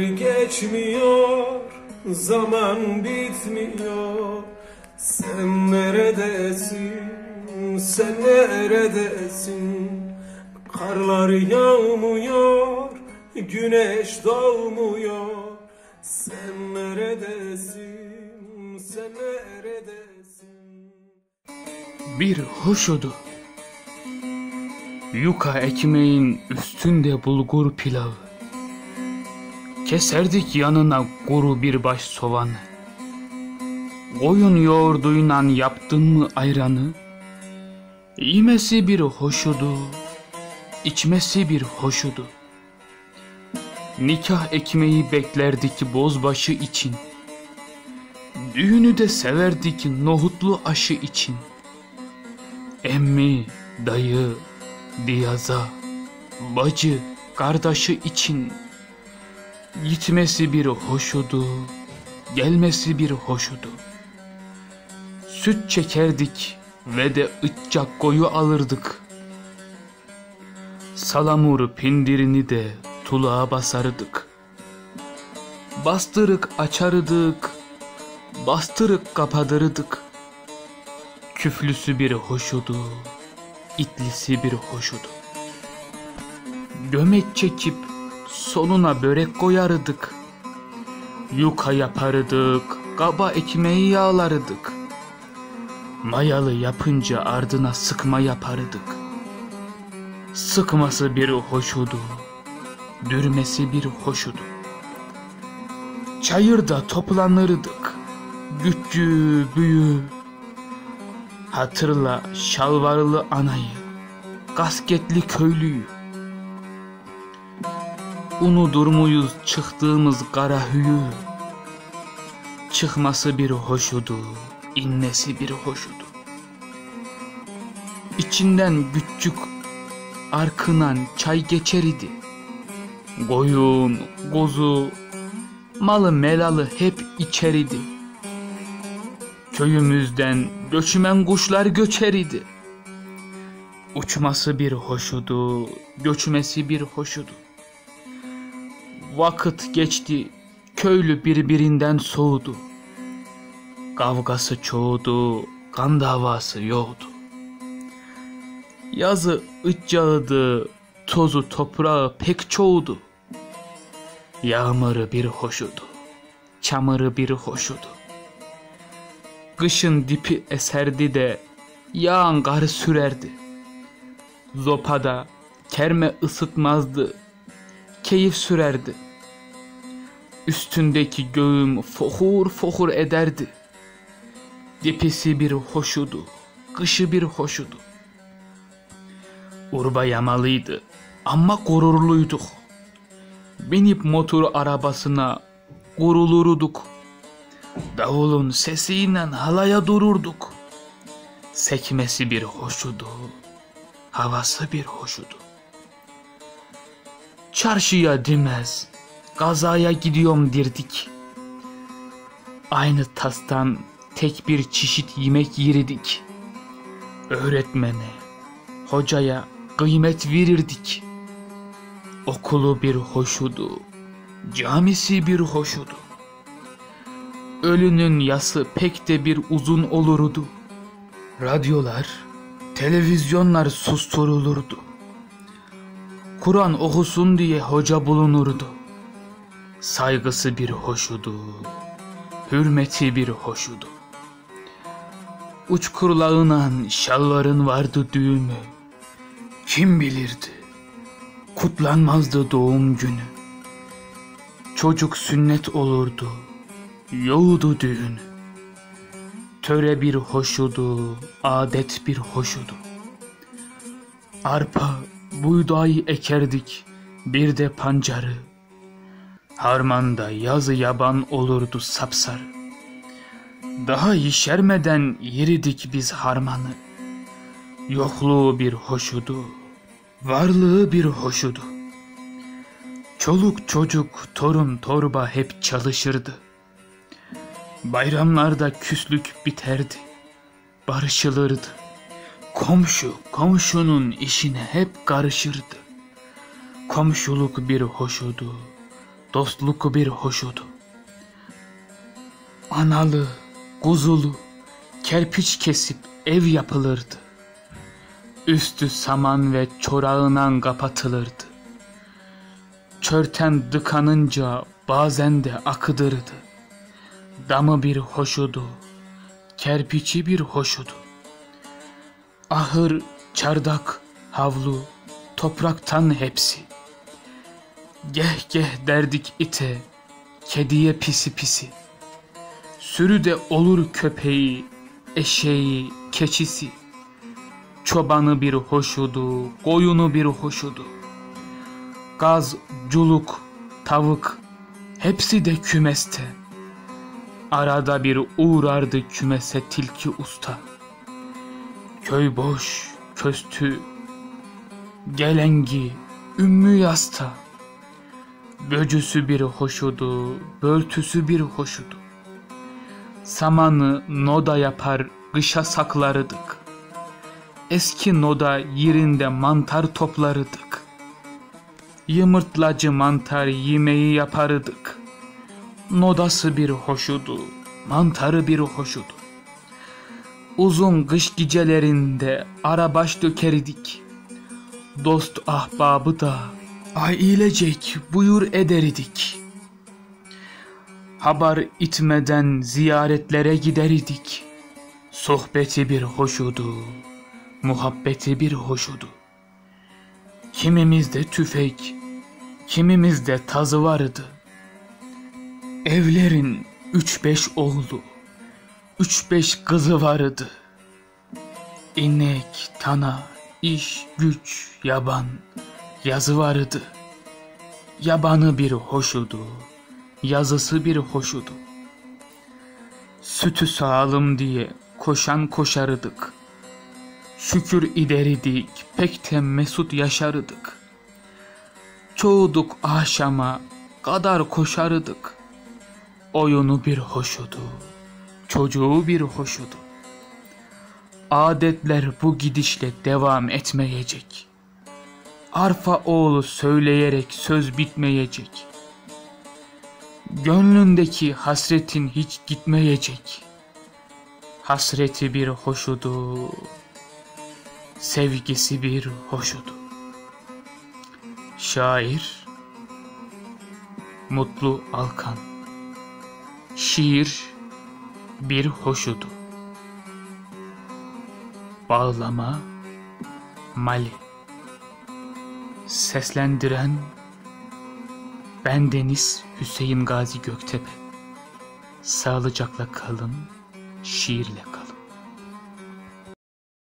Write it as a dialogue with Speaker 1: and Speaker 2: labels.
Speaker 1: geçmiyor, zaman bitmiyor. Sen neredesin, sen neredesin? Karlar yağmıyor, güneş doğmuyor. Sen neredesin, sen neredesin?
Speaker 2: Bir hoşudu. Yuka ekmeğin üstünde bulgur pilavı. Keserdik yanına kuru bir baş soğanı. Koyun yoğurduyla yaptın mı ayranı? Yemesi bir hoşudu, içmesi bir hoşudu. Nikah ekmeği beklerdik bozbaşı için. Düğünü de severdik nohutlu aşı için. Emmi, dayı, diyaza, bacı, kardeşi için. Gitmesi bir hoşudu, gelmesi bir hoşudu. Süt çekerdik ve de ıtcak koyu alırdık. Salamur pindirini de tuluğa basardık. Bastırık açardık, bastırık kapatırdık. Küflüsü bir hoşudu, itlisi bir hoşudu. Gömek çekip sonuna börek koyardık. Yuka yapardık, kaba ekmeği yağlardık. Mayalı yapınca ardına sıkma yapardık. Sıkması bir hoşudu, dürmesi bir hoşudu. Çayırda toplanırdık, küçüğü büyüğü. Hatırla şalvarlı anayı, kasketli köylüyü. Unudur muyuz çıktığımız kara hüyü? Çıkması bir hoşudu, inmesi bir hoşudu. İçinden küçük arkınan çay geçer idi. Koyun, kozu, malı melalı hep içer idi. Köyümüzden göçmen kuşlar göçer idi. Uçması bir hoşudu, göçmesi bir hoşudu. Vakit geçti, köylü birbirinden soğudu. Kavgası çoğudu, kan davası yoğdu. Yazı ıccağıdı, tozu toprağı pek çoğudu. Yağmuru bir hoşudu, çamuru bir hoşudu. Kışın dipi eserdi de yağan karı sürerdi. Zopada kerme ısıtmazdı, keyif sürerdi. Üstündeki göğüm fohur fohur ederdi. Dipisi bir hoşudu, kışı bir hoşudu. Urba yamalıydı ama gururluyduk. Binip motor arabasına gurulurduk. Davulun sesiyle halaya dururduk. Sekmesi bir hoşudu, havası bir hoşudu. Çarşıya dimez, gazaya gidiyorum dirdik. Aynı tastan tek bir çeşit yemek yeridik. Öğretmene, hocaya kıymet verirdik. Okulu bir hoşudu, camisi bir hoşudu. Ölünün yası pek de bir uzun olurdu. Radyolar, televizyonlar susturulurdu. Kur'an okusun diye hoca bulunurdu. Saygısı bir hoşudu, hürmeti bir hoşudu. Uçkurlağınan şalvarın vardı düğümü. Kim bilirdi, kutlanmazdı doğum günü. Çocuk sünnet olurdu, yoğdu düğünü. Töre bir hoşudu, adet bir hoşudu. Arpa, buğday ekerdik, bir de pancarı. Harmanda yazı yaban olurdu sapsarı. Daha yeşermeden yeridik biz harmanı. Yokluğu bir hoşudu, varlığı bir hoşudu. Çoluk çocuk, torun torba hep çalışırdı. Bayramlarda küslük biterdi, barışılırdı. Komşu komşunun işine hep karışırdı. Komşuluk bir hoşudu, dostluk bir hoşudu. Analı, kuzulu, kerpiç kesip ev yapılırdı. Üstü saman ve çorağından kapatılırdı. Çörten dıkanınca bazen de akıdırdı. Damı bir hoşudu, kerpiçi bir hoşudu. Ahır, çardak, havlu, topraktan hepsi. Geh geh derdik ite, kediye pisi pisi. Sürü de olur köpeği, eşeği, keçisi. Çobanı bir hoşudu, koyunu bir hoşudu. Gaz, culuk, tavuk, hepsi de kümeste. Arada bir uğrardı kümese tilki usta. Köy boş, köstü, gelengi, ümmü yasta. Böcüsü bir hoşudu, börtüsü bir hoşudu. Samanı noda yapar, kışa saklarıdık. Eski noda yerinde mantar toplarıdık. Yımırtlacı mantar yemeği yaparıdık. Nodası bir hoşudu, mantarı bir hoşudu. Uzun kış gecelerinde arabaş dökeridik. Dost ahbabı da ailecek buyur ederidik. Haber itmeden ziyaretlere gideridik. Sohbeti bir hoşudu, muhabbeti bir hoşudu. Kimimizde tüfek, kimimizde tazı vardı. Evlerin 3-5 oğlu, 3-5 kızı vardı. İnek, tana, iş, güç, yaban, yazı vardı. Yabanı bir hoşudu, yazısı bir hoşudu. Sütü sağalım diye koşan koşarıdık. Şükür ideridik, pek de mesut yaşarıdık. Çoğuduk akşama kadar koşarıdık. Oyunu bir hoşudu, çocuğu bir hoşudu. Adetler bu gidişle devam etmeyecek. Arfa oğlu söyleyerek söz bitmeyecek. Gönlündeki hasretin hiç gitmeyecek. Hasreti bir hoşudu, sevgisi bir hoşudu. Şair Mutlu Alkan. Şiir bir hoşudu. Bağlama Mali. Seslendiren bendeniz Hüseyin Gazi Göktepe. Sağlıcakla kalın, şiirle kalın.